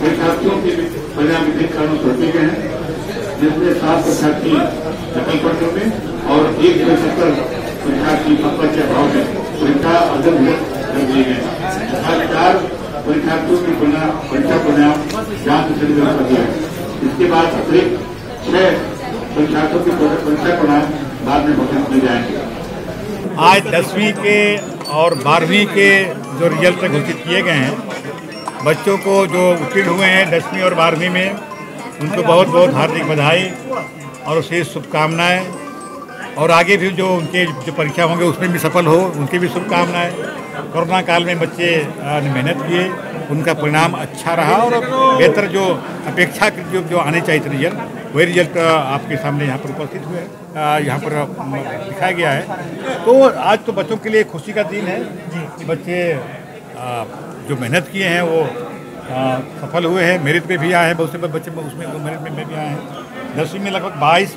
परीक्षार्थियों के परिणाम विभिन्न कारणों से रोके गए हैं, जिसमें 7 परीक्षार्थी नकल पत्र में और 170 परीक्षार्थी पत्र के अभाव में परीक्षा अवधि कर दिए गए। 4 परीक्षार्थियों की परीक्षा परिणाम जांच से कर दिया है। इसके बाद अतिरिक्त 6 परीक्षार्थियों की परीक्षा परिणाम बाद में घोषित किए जाएंगे। आज 10वीं के और 12वीं के जो रिजल्ट घोषित किए गए हैं, बच्चों को जो उत्तीर्ण हुए हैं 10वीं और 12वीं में, उनको बहुत बहुत हार्दिक बधाई और विशेष शुभकामनाएं। और आगे भी जो उनके जो परीक्षा होंगे उसमें भी सफल हो, उनकी भी शुभकामनाएं। कोरोना काल में बच्चे ने मेहनत किए, उनका परिणाम अच्छा रहा और बेहतर जो अपेक्षा जो आने चाहिए रिजल्ट, वही रिजल्ट आपके सामने यहाँ पर उपस्थित हुए, यहाँ पर दिखाया गया है। तो आज तो बच्चों के लिए खुशी का दिन है कि बच्चे जो मेहनत किए हैं वो सफल हुए हैं, मेरिट में भी आए हैं, बहुत से बच्चे उसमें मेरिट में भी आए हैं। 10वीं में लगभग 22,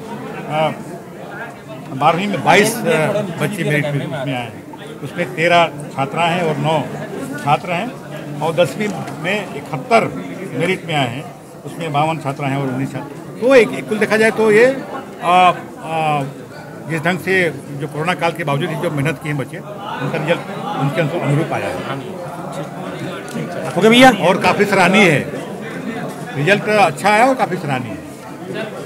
12वीं में 22 बच्चे मेरिट में आए हैं। उसमें 13 छात्रा हैं और 9 छात्र हैं। और 10वीं में 71 मेरिट में आए हैं, उसमें 52 छात्रा हैं और 19 छात्र। तो एक कुल देखा जाए तो ये जिस ढंग से जो कोरोना काल के बावजूद जो मेहनत की है बच्चे, उनका रिजल्ट उनके अनुरूप आया है। ओके भैया, और काफ़ी सराहनीय है, रिजल्ट अच्छा है और काफ़ी सराहनीय है।